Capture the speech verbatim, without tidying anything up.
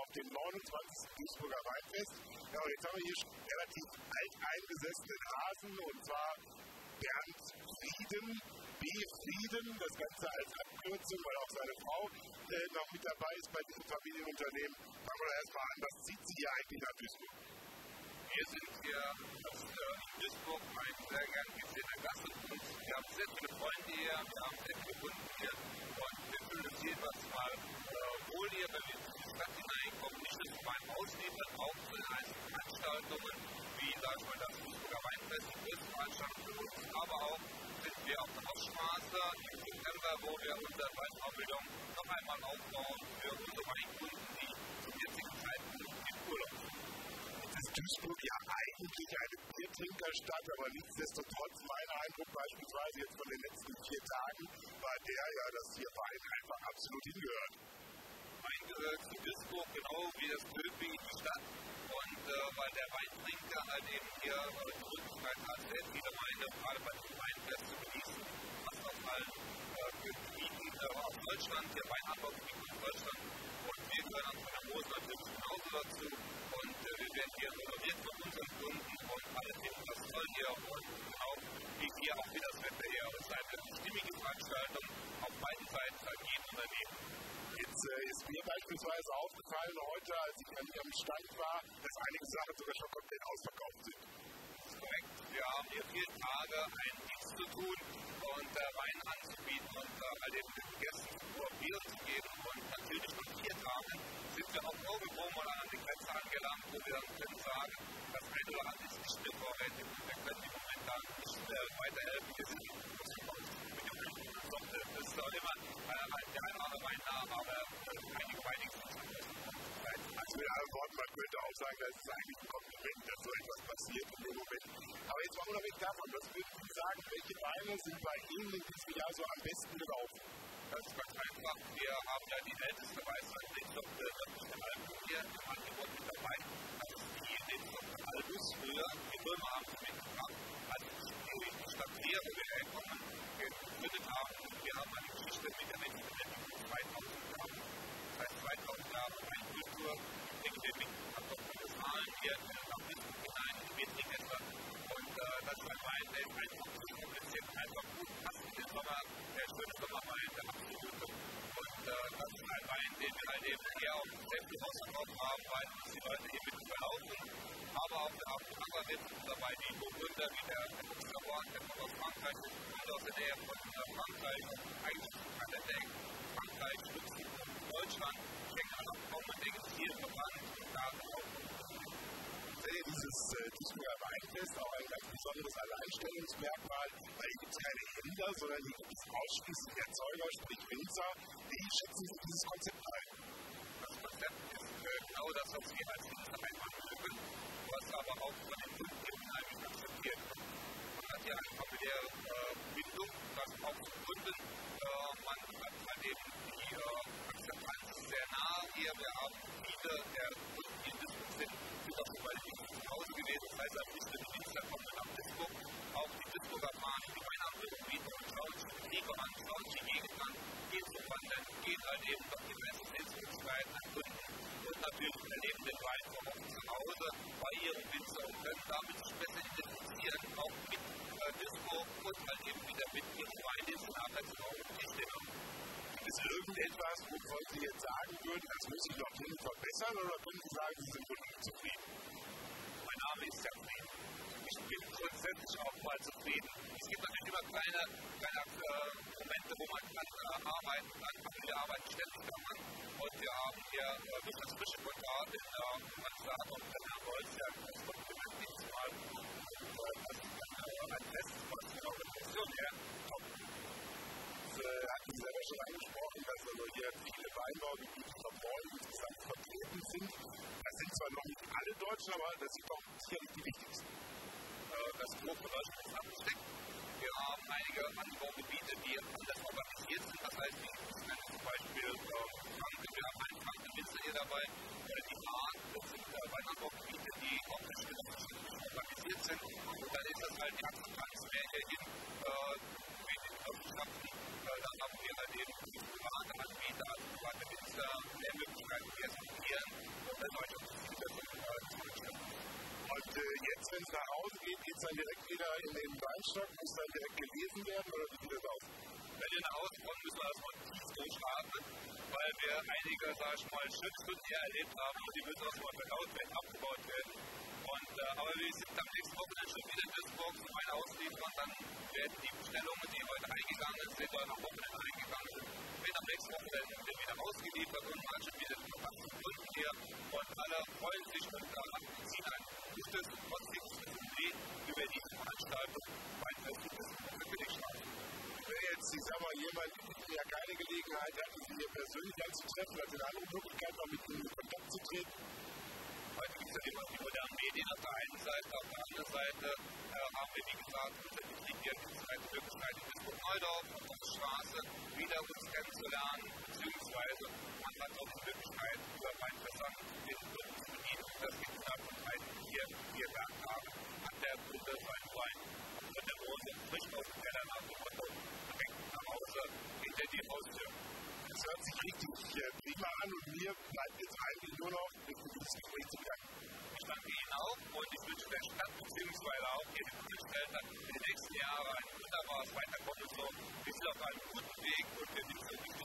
auf dem neunundzwanzigsten Duisburger Weinfest. Ja, und jetzt haben wir hier schon relativ alt eingesessenen Hasen, und zwar Bernd Frieden, B. Frieden, das Ganze als Abkürzung, weil auch seine Frau äh, noch mit dabei ist bei diesem Familienunternehmen. Fangen wir erstmal an, was zieht Sie hier eigentlich nach Duisburg? Wir sind hier aus äh, Duisburg ein sehr gern gesehener Gast und wir haben sehr viele Freunde hier, wir haben sehr viele Kunden hier und wir fühlen uns jedenfalls mal äh, wohl hier, wenn wir in die Stadt hineinkommen, nicht nur zum Ausliefern, auch zu den einzelnen Veranstaltungen, wie sag ich mal, das Duisburger Weinfest, die größte Veranstaltung für uns, aber auch sind wir auf der Oststraße im September, wo wir unsere Weinpavillon noch einmal aufbauen für unsere Weinkunden, die zum jetzigen Zeitpunkt im Urlaub sind. Ist Duisburg ja eigentlich eine Biertrinkerstadt, aber nichtsdestotrotz, mein Eindruck beispielsweise jetzt von den letzten vier Tagen war der ja, dass hier Wein einfach absolut hingehört. Wein gehört zu Duisburg genau wie das Glück in die Stadt. Und äh, weil der Weintrinker halt eben hier äh, die Möglichkeit hat, sehr viele Weine, gerade bei dem Weinfest zu genießen, was aus allen äh, Gebieten äh, aus Deutschland, der Weinanbaugebiet in Deutschland. Und wir gehören dann von der Mosel natürlich genauso dazu. Und äh, wir werden hier honoriert von unseren Kunden und alle finden das toll hier. Und genau wie hier auch wieder das Wetter hier. Es ist eine stimmige Veranstaltung auf beiden Seiten an jedem Unternehmen. Jetzt äh, ist mir beispielsweise aufgefallen heute, als ich an Ihrem Stand war, dass einige Sachen sogar schon komplett ausverkauft sind. Das ist korrekt. Wir haben hier vier Tage einen Dienst zu tun und äh, Wein anzubieten und äh, halt eben den Gästen nur Bier zu geben. Und natürlich nach vier Tagen sind wir auch irgendwo mal an die Grenze angelangt, wo wir dann können sagen, das eine oder andere ist nicht mehr vorrätig und wir können im momentan nicht äh, weiterhelfen. Wir sind nicht mit dem Kunden. Das ist auch immer äh, der eine oder andere Wein da, aber äh, einige Weine sind also mit anderen Worten, man könnte auch sagen, das ist eigentlich ein Kompliment, dass so etwas passiert in dem Moment. Aber jetzt mal unabhängig davon, was würden Sie sagen, welche Weine sind bei Ihnen in diesem Jahr so am besten gelaufen? Das ist ganz einfach. Wir haben ja die älteste Weißwein-Rebsorte nördlich der Alpen hier im Angebot mit dabei. Das ist die Rebsorte Albus früher. Die Römer haben sie mitgebracht. Also die Stadt Trier, wo wir herkommen, gegründet haben. Wir haben eine Geschichte mit der Rebsorte, die zweitausend Jahre. Das heißt zweitausend Jahre Weinkultur. Bringen wir mit nach Zahlen hier nach Duisburg hinein in die Biertrinkässer. Und äh, das ist ein Wein, der ist einfach zu kompliziert, einfach gut passt in den Sommer. Der schöne Sommerwein, der absolute. Und äh, das ist ein Wein, den wir halt eben eher auf dem Säfte ausverkauft haben, weil uns die Leute eben mit überlaufen. Aber auch wir haben andere Rebsorten dabei, die Burgunder, wie der Buxerborn, der kommt aus Frankreich, der kommt aus der Nähe von äh, Frankreich, eigentlich kann der Deck, Frankreich, Luxemburg, Deutschland. Ich denke, also kaum man denkt, hier verbrannt und da auch. Dieses äh, Duisburger Weinfest auch ein ganz besonderes Alleinstellungsmerkmal, weil hier gibt es keine Händler, sondern hier gibt es ausschließlich Erzeuger, sprich Winzer. Wie schätzen Sie dieses Konzept ein? Das Konzept ist äh, genau das, was wir als Winzer einmal mögen, was aber auch von den Kunden unheimlich akzeptiert wird. Man hat hier eine familiäre äh, Bindung, was auch zu Kunden. Äh, man hat halt eben die äh, Akzeptanz sehr nah hier. Wir haben viele der Kunden, die in Duisburg sind, sind auch so bei den zu Hause gewesen. Das heißt, ein bisschen die Winzer kommen nach Duisburg. Auch die Duisburger fahren die Weinanbauung bieten und schauen sich die Kriege an, schauen sich die Gegend an, gehen zum Wandern, gehen halt eben auf die meisten Sehenswürdigkeiten an Kunden und natürlich erleben den Wein vor Ort zu Hause bei ihrem Winzer und können damit sich besser identifizieren, auch mit äh, Duisburg und halt eben wieder mit ihrem Wein, den sie nachher zu Hause auf den Tisch stehen. Gibt es irgendetwas, wovon Sie jetzt sagen würden, das muss ich noch hin verbessern, oder können Sie sagen, Sie sind wirklich zufrieden? Mein Name ist Jacqueline. Ich bin grundsätzlich auch mal zufrieden. Es gibt natürlich immer kleine, kleine äh, Momente, wo man kann äh, arbeiten kann, viele arbeiten ständig daran. Und wir haben hier äh, durch das frische Portal in der Kanzlei und der Holz ja das Kompliment dieses Mal. Und äh, das ist äh, ein Fest, was von der Organisation her top. Das äh, hatten Sie selber schon angesprochen, dass also hier viele Weinbaugebiete verbräunt insgesamt vertreten sind. Das sind zwar noch nicht alle Deutschen, aber das sind doch sicherlich die wichtigsten. Das Gros von Deutschland ist abgesteckt. Wir haben einige Anbaugebiete, die anders organisiert sind. Das heißt, wir nennen zum Beispiel äh, Franken, wir haben einen Frankenwinzer hier dabei, oder die Hahn, das sind äh, Weinanbaugebiete, die auch unterschiedlich organisiert sind. Und dann ist das halt die Akzeptanz mehr hierhin äh, mit den Wirtschaften. Äh, dann haben wir halt eben private Anbieter, also private Winzer, mehr Möglichkeiten, die erst probieren. wenn es nach Hause geht, geht es dann direkt wieder in den Weinstock, muss dann direkt gelesen werden oder wie sieht das aus? Wenn wir nach Hause kommen, müssen wir erstmal tief durchatmen, weil wir einige, sag ich mal, Schriftstunden hier erlebt haben und die müssen erstmal verdaut werden, abgebaut werden. Und, äh, aber wir sind am nächsten Wochenende schon wieder in Duisburg zum Wein ausliefern, dann werden die Bestellungen, die heute eingegangen sind, oder am Wochenende eingegangen sind, werden am nächsten Wochenende wieder ausgeliefert und man schon wieder achtzig Stunden hier und alle freuen sich und da ziehen ein gutes, positives Gefühl über diese Veranstaltung Weinfest in Duisburg für die Straße. Wenn jetzt, ich sag mal, jemand, der keine Gelegenheit hat, sich hier persönlich anzutreffen, hat eine andere Möglichkeit, mal mit ihm in Kontakt zu treten. Heute gibt es ja immer die modernen Medien auf der einen Seite, auf der anderen Seite äh, haben wir, wie gesagt, unser Betrieb hier die zweite Möglichkeit in Duisburg-Neudorf, auf der Straße, wieder uns kennenzulernen, beziehungsweise man hat auch die Möglichkeit, über Weinfässern den Kunden zu bedienen. Das gibt es innerhalb von drei, vier, vier Werktagen, hat der Kunde seinen Wein von der Rose frisch aus dem Keller nach dem Motto, direkt nach Hause, hinter die Haustür. Das hört sich richtig äh, prima an und mir bleibt jetzt eigentlich nur noch ein gutes Gespräch zu bedanken. Ich danke Ihnen auch und ich wünsche der Stadt bzw. auch hier den Angestellten für die nächsten Jahre ein wunderbares Weiterkommen. Wir sind auf einem guten Weg und wir sind so